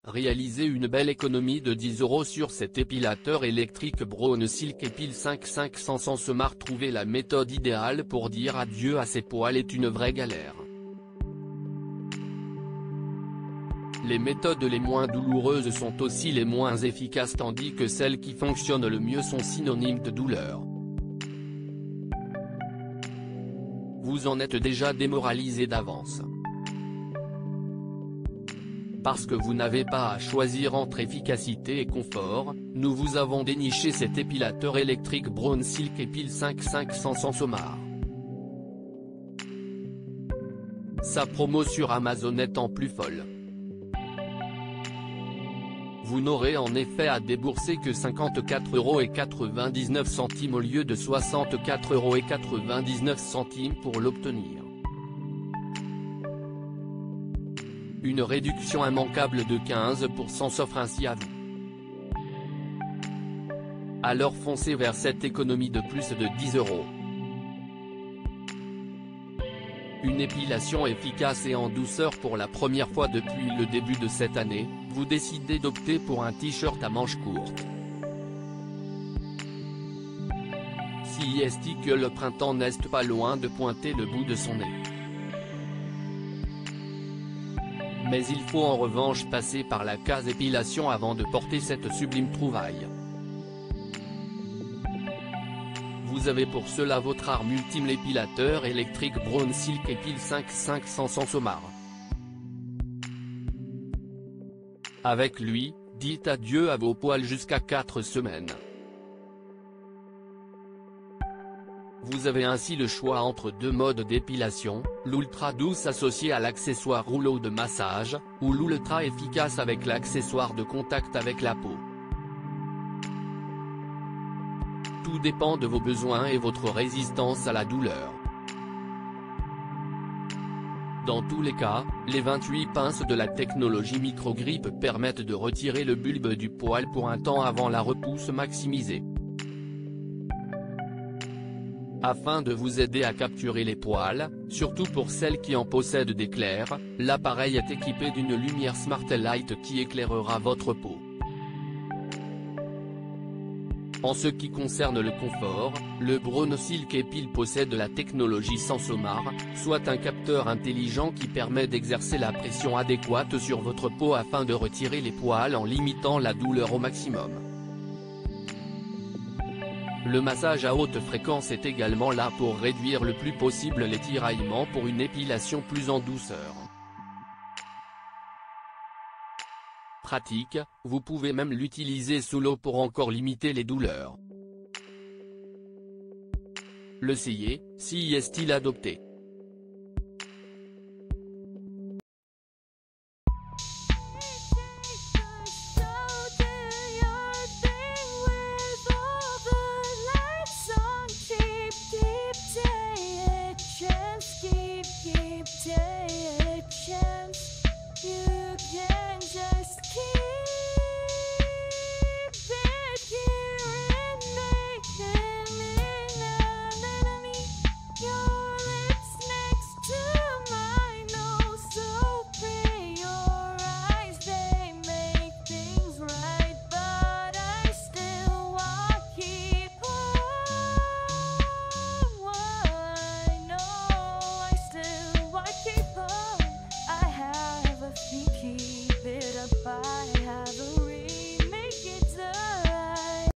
Réalisez une belle économie de 10 € sur cet épilateur électrique Brown Silk Epil 5500 Sensemar. Trouver la méthode idéale pour dire adieu à ses poils est une vraie galère. Les méthodes les moins douloureuses sont aussi les moins efficaces, tandis que celles qui fonctionnent le mieux sont synonymes de douleur. Vous en êtes déjà démoralisé d'avance. Parce que vous n'avez pas à choisir entre efficacité et confort, nous vous avons déniché cet épilateur électrique Brown Silk Epil 5500 Sensemar. Sa promo sur Amazon étant plus folle. Vous n'aurez en effet à débourser que 54,99 € au lieu de 64,99 € pour l'obtenir. Une réduction immanquable de 15% s'offre ainsi à vous. Alors foncez vers cette économie de plus de 10 €. Une épilation efficace et en douceur. Pour la première fois depuis le début de cette année, vous décidez d'opter pour un t-shirt à manches courtes. Si est que le printemps n'est pas loin de pointer le bout de son nez. Mais il faut en revanche passer par la case épilation avant de porter cette sublime trouvaille. Vous avez pour cela votre arme ultime, l'épilateur électrique Brown Silk Epil 5500 Sensemar. Avec lui, dites adieu à vos poils jusqu'à 4 semaines. Vous avez ainsi le choix entre deux modes d'épilation, l'ultra douce associée à l'accessoire rouleau de massage, ou l'ultra efficace avec l'accessoire de contact avec la peau. Tout dépend de vos besoins et votre résistance à la douleur. Dans tous les cas, les 28 pinces de la technologie microgrip permettent de retirer le bulbe du poil pour un temps avant la repousse maximisée. Afin de vous aider à capturer les poils, surtout pour celles qui en possèdent des clairs, l'appareil est équipé d'une lumière Smart Light qui éclairera votre peau. En ce qui concerne le confort, le Brown Silk Epil possède la technologie Sensemar, soit un capteur intelligent qui permet d'exercer la pression adéquate sur votre peau afin de retirer les poils en limitant la douleur au maximum. Le massage à haute fréquence est également là pour réduire le plus possible les tiraillements pour une épilation plus en douceur. Pratique, vous pouvez même l'utiliser sous l'eau pour encore limiter les douleurs. Le scier, si est-il adopté.